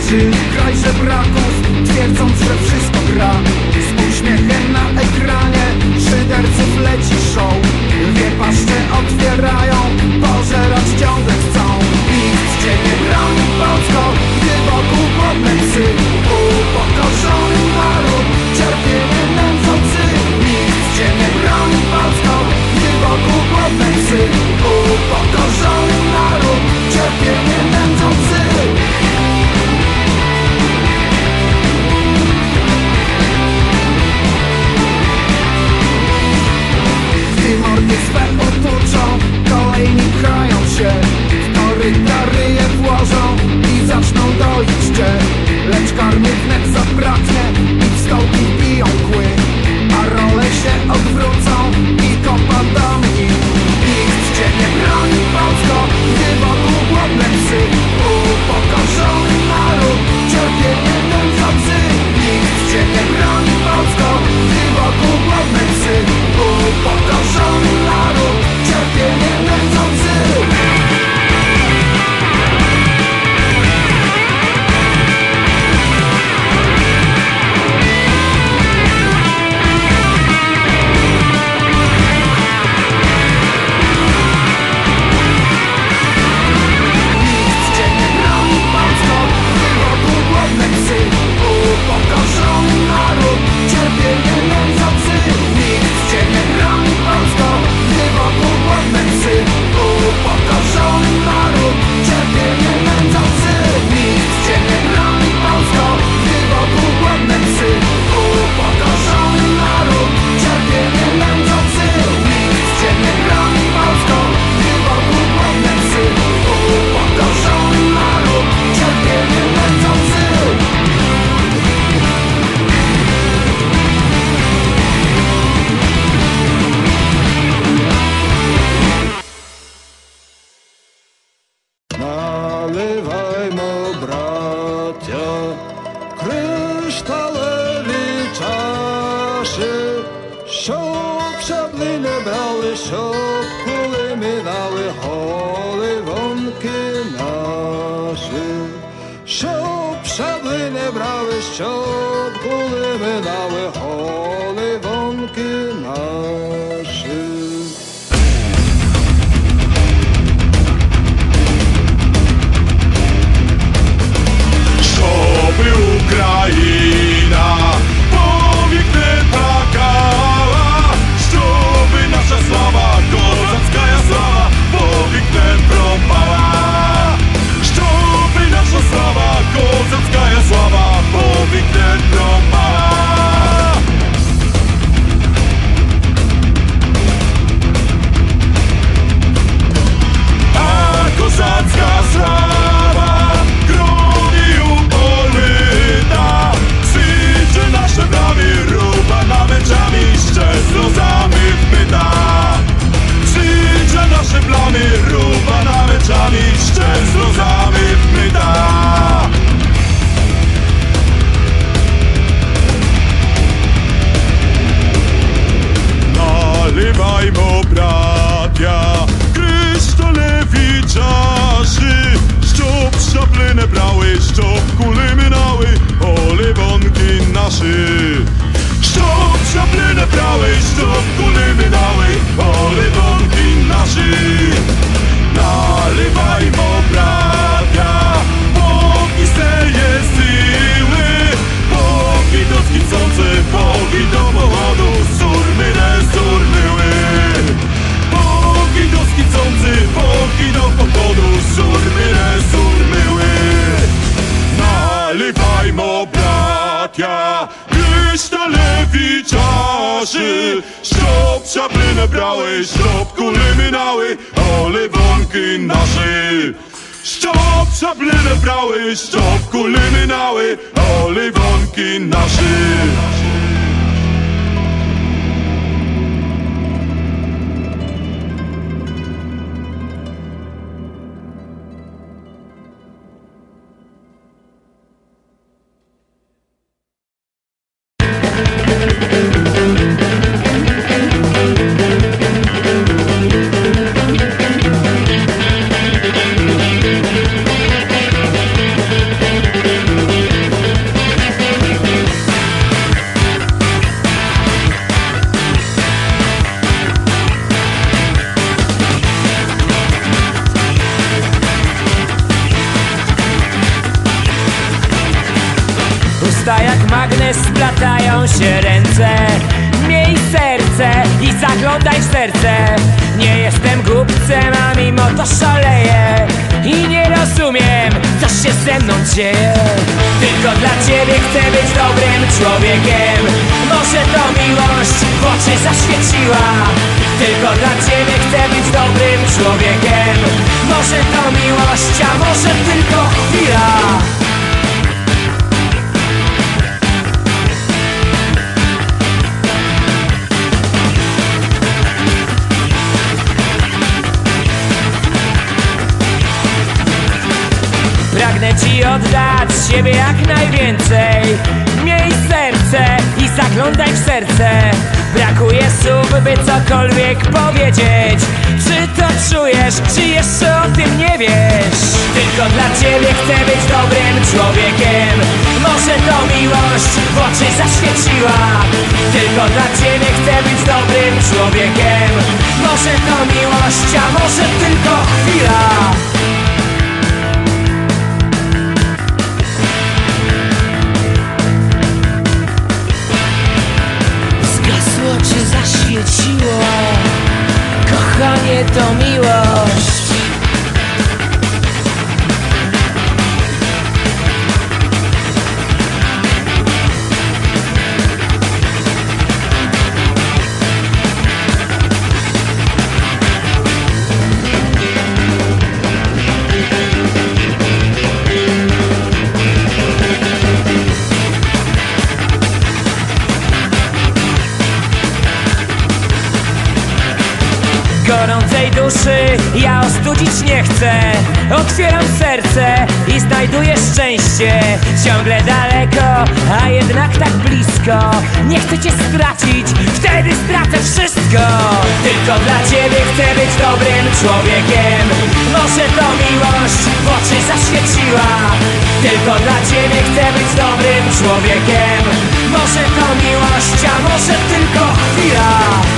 twarzy kraj żebraków, twierdząc, że wszystko gra. Z uśmiechem na ekranie szyderców leci show. Dwie paszcze otwierają, pożerać ciągle chcą. Nikt cię nie broni, Polsko, gdy wokół głodne psy. Upokorzony naród, cierpienie nędzący. Nikt cię nie broni, Polsko, gdy wokół głodne psy. Upokorzony naród, cierpienie nędzący. Mordy swe otoczą, kolejni pchają się, w koryta ryje włożą i zaczną doić cię. Lecz karmy wnet zabraknie i w stołki wbiją kły, a role się odwrócą i popadamy im. Nikt cię nie broni, Polsko, gdy wokół głodne psy. Upokorzony naród, cierpienie nędzący. Nikt cię nie broni, Polsko, gdy wokół głodne psy. Upokorzony naród, cierpienie nędzący. usta jak magnes, splatają się ręce. Miej serce i zaglądaj w serce. Nie jestem głupcem, a mimo to szaleję i nie rozumiem, co się ze mną dzieje. Tylko dla ciebie chcę być dobrym człowiekiem. Może to miłość w oczy zaświeciła. Tylko dla ciebie chcę być dobrym człowiekiem. Może to miłość, a może tylko chwila. Pragnę ci oddać siebie jak najwięcej. Miej serce i zaglądaj w serce. Brakuje słów, by cokolwiek powiedzieć. Czy to czujesz, czy jeszcze o tym nie wiesz? Tylko dla ciebie chcę być dobrym człowiekiem. Może to miłość w oczy zaświeciła. Tylko dla ciebie chcę być dobrym człowiekiem. Może to miłość, a może tylko chwila. Czy zaświeciło? Kochanie to miłość. Gorącej duszy ja ostudzić nie chcę. Otwieram serce i znajduję szczęście. Ciągle daleko, a jednak tak blisko. Nie chcę cię stracić, wtedy stracę wszystko. Tylko dla ciebie chcę być dobrym człowiekiem. Może to miłość w oczy zaświeciła. Tylko dla ciebie chcę być dobrym człowiekiem. Może to miłość, a może tylko chwila.